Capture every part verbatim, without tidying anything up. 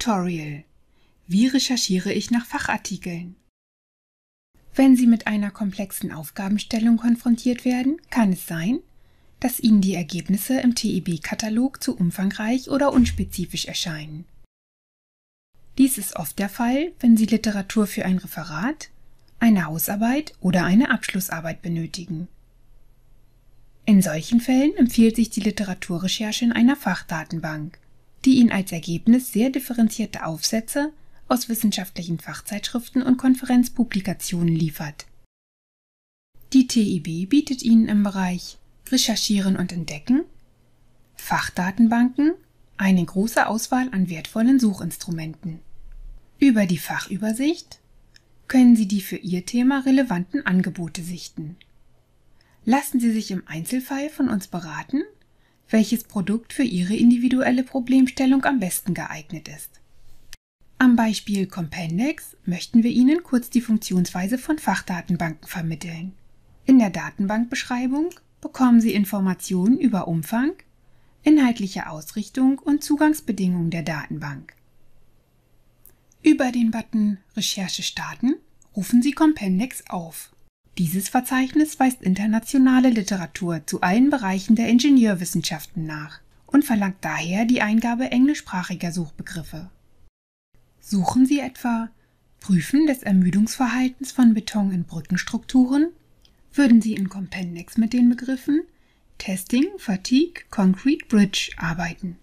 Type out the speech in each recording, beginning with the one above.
Tutorial: Wie recherchiere ich nach Fachartikeln? Wenn Sie mit einer komplexen Aufgabenstellung konfrontiert werden, kann es sein, dass Ihnen die Ergebnisse im T I B-Katalog zu umfangreich oder unspezifisch erscheinen. Dies ist oft der Fall, wenn Sie Literatur für ein Referat, eine Hausarbeit oder eine Abschlussarbeit benötigen. In solchen Fällen empfiehlt sich die Literaturrecherche in einer Fachdatenbank, die Ihnen als Ergebnis sehr differenzierte Aufsätze aus wissenschaftlichen Fachzeitschriften und Konferenzpublikationen liefert. Die T I B bietet Ihnen im Bereich Recherchieren und Entdecken, Fachdatenbanken eine große Auswahl an wertvollen Suchinstrumenten. Über die Fachübersicht können Sie die für Ihr Thema relevanten Angebote sichten. Lassen Sie sich im Einzelfall von uns beraten, welches Produkt für Ihre individuelle Problemstellung am besten geeignet ist. Am Beispiel Compendex möchten wir Ihnen kurz die Funktionsweise von Fachdatenbanken vermitteln. In der Datenbankbeschreibung bekommen Sie Informationen über Umfang, inhaltliche Ausrichtung und Zugangsbedingungen der Datenbank. Über den Button Recherche starten rufen Sie Compendex auf. Dieses Verzeichnis weist internationale Literatur zu allen Bereichen der Ingenieurwissenschaften nach und verlangt daher die Eingabe englischsprachiger Suchbegriffe. Suchen Sie etwa Prüfen des Ermüdungsverhaltens von Beton in Brückenstrukturen, würden Sie in Compendex mit den Begriffen Testing Fatigue Concrete Bridge arbeiten.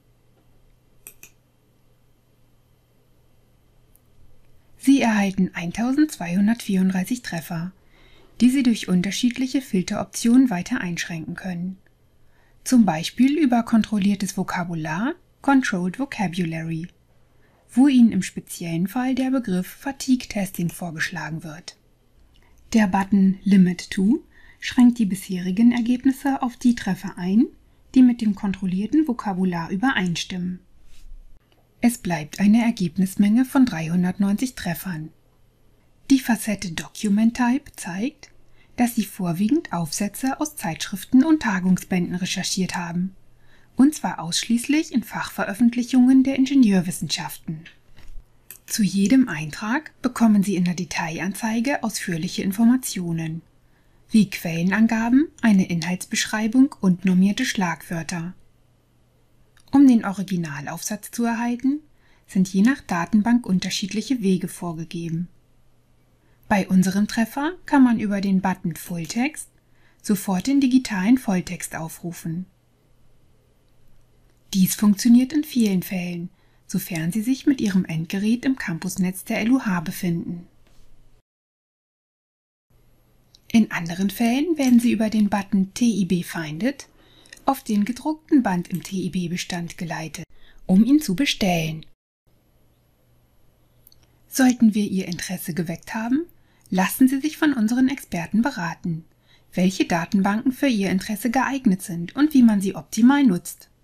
Sie erhalten eintausendzweihundertvierunddreißig Treffer, die Sie durch unterschiedliche Filteroptionen weiter einschränken können. Zum Beispiel über kontrolliertes Vokabular, Controlled Vocabulary, wo Ihnen im speziellen Fall der Begriff Fatigue Testing vorgeschlagen wird. Der Button Limit to schränkt die bisherigen Ergebnisse auf die Treffer ein, die mit dem kontrollierten Vokabular übereinstimmen. Es bleibt eine Ergebnismenge von dreihundertneunzig Treffern. Die Facette Document Type zeigt, dass Sie vorwiegend Aufsätze aus Zeitschriften und Tagungsbänden recherchiert haben, und zwar ausschließlich in Fachveröffentlichungen der Ingenieurwissenschaften. Zu jedem Eintrag bekommen Sie in der Detailanzeige ausführliche Informationen, wie Quellenangaben, eine Inhaltsbeschreibung und normierte Schlagwörter. Um den Originalaufsatz zu erhalten, sind je nach Datenbank unterschiedliche Wege vorgegeben. Bei unserem Treffer kann man über den Button Fulltext sofort den digitalen Volltext aufrufen. Dies funktioniert in vielen Fällen, sofern Sie sich mit Ihrem Endgerät im Campusnetz der L U H befinden. In anderen Fällen werden Sie über den Button T I B Findet auf den gedruckten Band im T I B-Bestand geleitet, um ihn zu bestellen. Sollten wir Ihr Interesse geweckt haben, lassen Sie sich von unseren Experten beraten, welche Datenbanken für Ihr Interesse geeignet sind und wie man sie optimal nutzt.